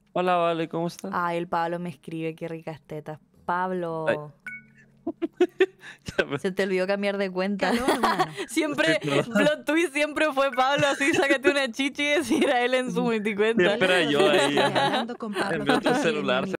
Hola, Vale, ¿cómo estás? Ay, el Pablo me escribe, qué ricas tetas. Ay, Pablo, ya me se te olvidó cambiar de cuenta. Calor humano. sí, Siempre, perdón. plot twist siempre fue Pablo, así sácate una chichi y decir a él en su multicuenta. Siempre era yo ahí, Sigue ajá. hablando con En Pablo mi otro Fury en celular mi